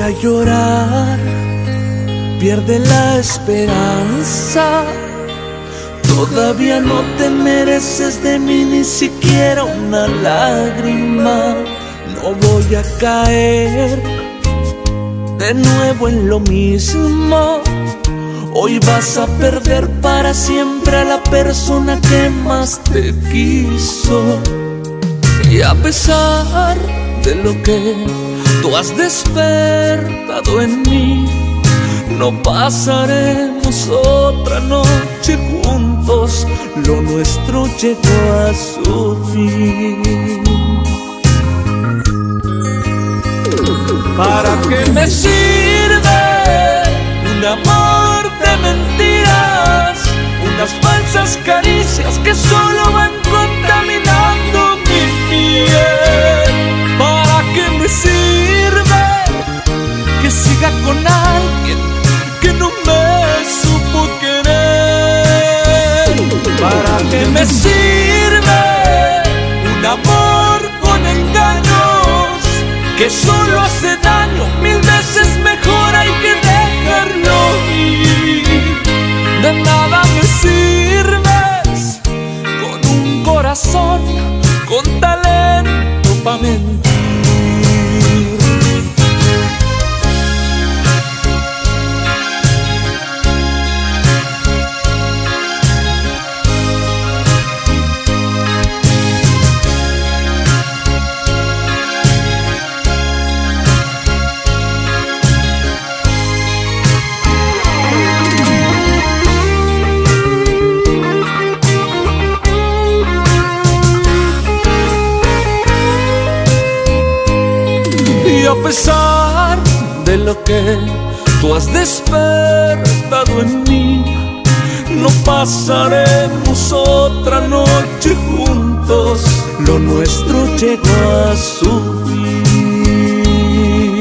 a llorar, pierde la esperanza. Todavía no te mereces de mí ni siquiera una lágrima. No voy a caer de nuevo en lo mismo. Hoy vas a perder para siempre a la persona que más te quiso. Y a pesar de lo que tú has despertado en mí, no pasaremos otra noche juntos. Lo nuestro llegó a su fin. ¿Para qué me sirve un amor de mentiras? Unas falsas caricias que solo van contaminando mi piel. ¿Para qué me sirve que siga con alguien que no me supo querer? ¿Para qué me sirve un amor con engaños que solo hace daño? Mil veces mejor hay que dejarlo ir. De nada me sirves con un corazón con talento pa' mentir. Y a pesar de lo que tú has despertado en mí, no pasaremos otra noche juntos. Lo nuestro llegó a su fin.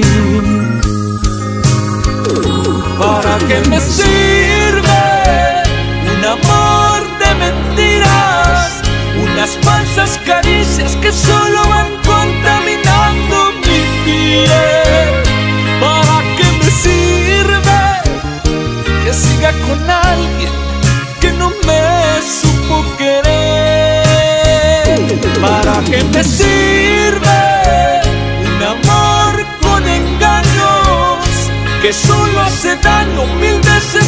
¿Para qué me sirve un amor de mentiras? Unas falsas caricias que solo van contaminando mi piel. ¿Para qué me sirve que siga con alguien que no me supo querer? ¿Para qué me sirve un amor con engaños que solo hace daño? Mil veces